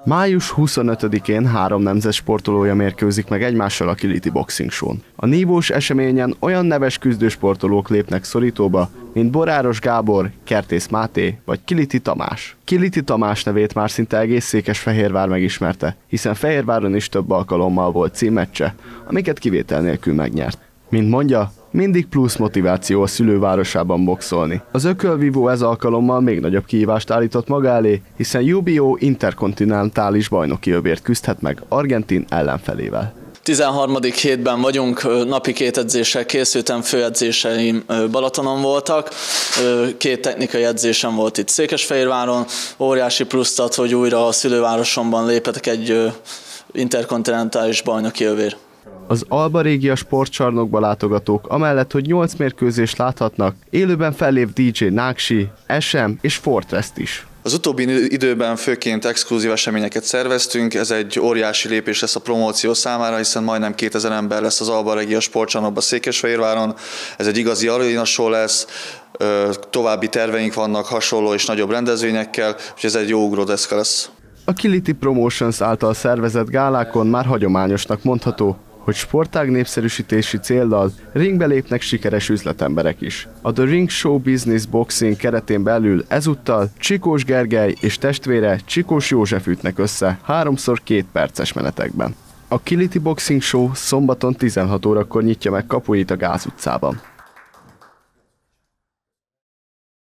Május 25-én 3 nemzet sportolója mérkőzik meg egymással a Kiliti Boxing Show-n. A nívós eseményen olyan neves küzdősportolók lépnek szorítóba, mint Boráros Gábor, Kertész Máté vagy Kiliti Tamás. Kiliti Tamás nevét már szinte egész Székesfehérvár megismerte, hiszen Fehérváron is több alkalommal volt címmeccse, amiket kivétel nélkül megnyert. Mint mondja, mindig plusz motiváció a szülővárosában boxolni. Az ökölvívó ez alkalommal még nagyobb kihívást állított maga elé, hiszen UBO interkontinentális bajnoki övért küzdhet meg argentin ellenfelével. 13. hétben vagyunk, napi 2 edzéssel készültem, főedzéseim Balatonon voltak, 2 technikai edzésem volt itt Székesfehérváron, óriási pluszt ad, hogy újra a szülővárosomban lépetek egy interkontinentális bajnoki övér. Az Alba Régia sportcsarnokba látogatók amellett, hogy 8 mérkőzést láthatnak, élőben fellép DJ Náksi, SM és Fortrest is. Az utóbbi időben főként exkluzív eseményeket szerveztünk, ez egy óriási lépés lesz a promóció számára, hiszen majdnem 2000 ember lesz az Alba Régia sportcsarnokban Székesfehérváron, ez egy igazi arena show lesz, további terveink vannak hasonló és nagyobb rendezvényekkel, és ez egy jó ugródeszka lesz. A Kiliti Promotions által szervezett gálákon már hagyományosnak mondható, hogy sportág népszerűsítési céllal ringbe lépnek sikeres üzletemberek is. A The Ring Show Business Boxing keretén belül ezúttal Csikós Gergely és testvére Csikós József ütnek össze 3x2 perces menetekben. A Kiliti Boxing Show szombaton 16 órakor nyitja meg kapuit a Gáz utcában.